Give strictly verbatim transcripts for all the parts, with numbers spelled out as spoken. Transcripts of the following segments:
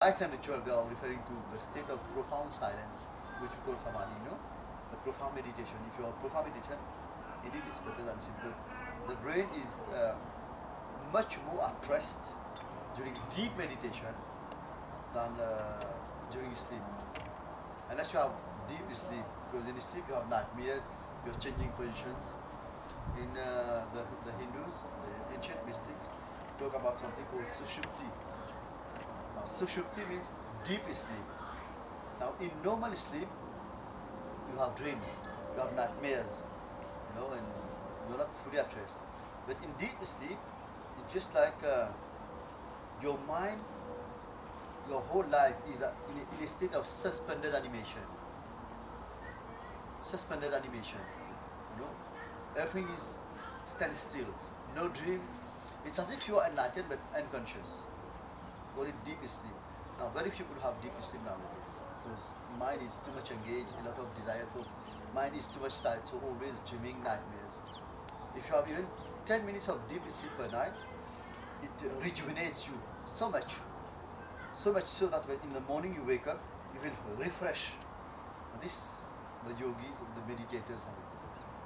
rites and ritual, they are referring to the state of profound silence, which we call samadhi, you know, the profound meditation. If you are profound meditation, indeed it's better than simple. The brain is uh, much more at rest during deep meditation than uh, during sleep. Unless you have deep sleep, because in sleep you have nightmares, you're changing positions. In uh, the, the Hindus, the ancient mystics, talk about something called sushupti. Now, sushupti means deep sleep. Now, in normal sleep, you have dreams, you have nightmares, you know, and you're not fully at rest. But in deep sleep, it's just like uh, your mind, your whole life is a, in, a, in a state of suspended animation. Suspended animation, you know. Everything is stand still, no dream. It's as if you are enlightened but unconscious. Call it deep sleep. Now, very few people have deep sleep nowadays because mind is too much engaged, a lot of desire thoughts. Mind is too much tired, so always dreaming nightmares. If you have even ten minutes of deep sleep per night, it uh, rejuvenates you so much. So much so that when in the morning you wake up, you will refresh. This, the yogis, the meditators have it.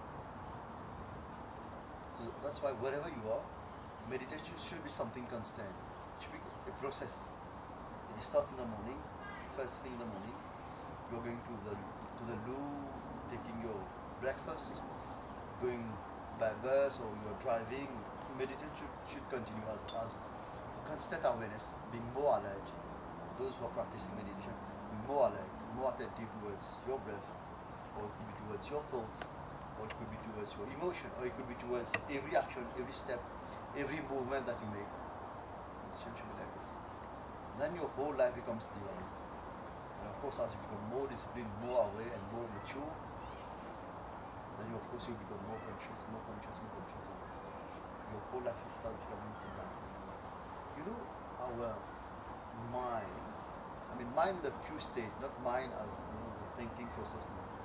So that's why wherever you are, meditation should be something constant. It should be a process. It starts in the morning, first thing in the morning. You're going to the to the loo, taking your breakfast, going by bus or you're driving. Meditation should, should continue as, as constant awareness, being more alert. Those who are practicing meditation, being more alert, more attentive towards your breath, or it could be towards your thoughts, or it could be towards your emotion, or it could be towards every action, every step, every movement that you make. Meditation should be like this. Then your whole life becomes divine. And of course, as you become more disciplined, more aware, and more mature, then you, of course you become more conscious, more conscious, more conscious. And your whole life will start becoming divine. You know, our mind, I mean mind the pure state, not mind as you know, the thinking process.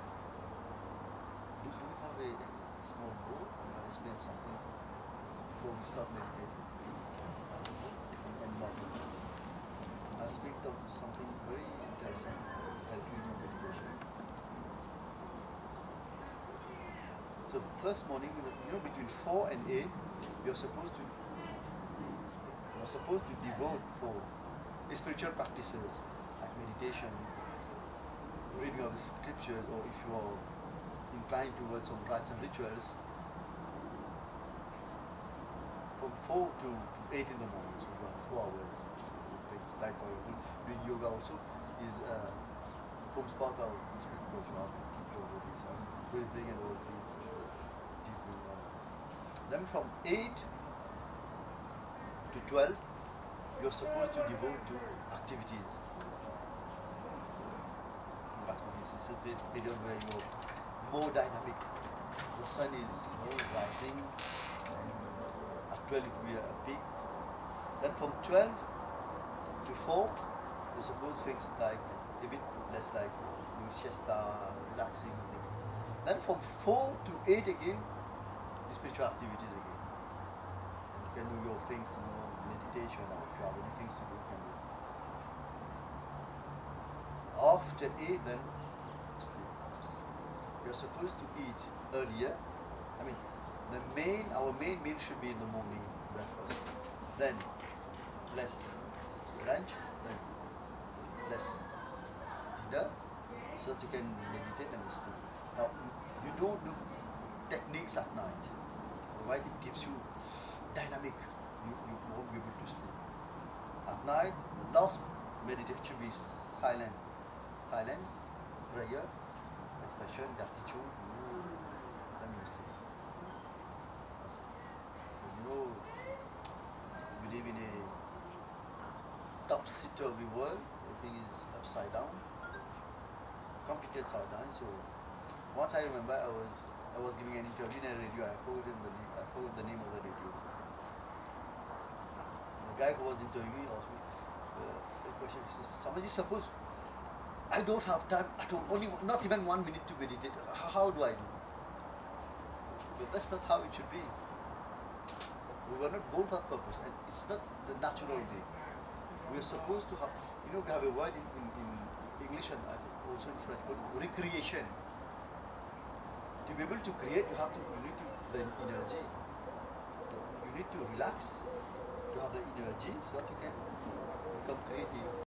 Do we have a, a small book? I will explain something before we start meditating. And, and not I speak of something very interesting help you in meditation. So first morning, you know, between four and eight, you're supposed to you're supposed to devote for spiritual practices like meditation, reading of the scriptures, or if you are inclined towards some rites and rituals, from four to, to eight in the morning, so you have four hours. Like for example, doing yoga also is uh, forms part of the spiritual because you have to keep your body, so breathing and all things, deep breathing. Then from eight to twelve, you're supposed to devote to activities. This is a period where you're more dynamic. The sun is you know, rising, and at twelve it will be a peak. Then from twelve to four, you're supposed to things like a bit less like doing siesta, relaxing things. Then from four to eight again, the spiritual activities again. And you can do your things, you know, meditation, or if you have any things to do, you can do. After eight, then sleep comes. You're supposed to eat earlier. I mean, the main, our main meal should be in the morning breakfast. Then less lunch, then less dinner, so that you can meditate and sleep. Now, you don't do techniques at night, otherwise it keeps you dynamic. You, you won't be able to sleep. At night, the last meditation should be silent. Silence, prayer, expression, gratitude, then you sleep. That's it. You know, we live in a topsy-turvy world, everything is upside down, complicated upside down. So once I remember I was I was giving an interview in a radio, I forgot the name, I forgot the name of the radio. The guy who was interviewing me asked me uh, a question. He says, somebody suppose I don't have time at all, only not even one minute to meditate. How, how do I do? But that's not how it should be. We were not born for that purpose, and it's not the natural way. We are supposed to have You know, we have a word in, in, in English and I think also in French called recreation. To be able to create, you have to, you need to, the energy. You need to relax, to have the energy so that you can become creative.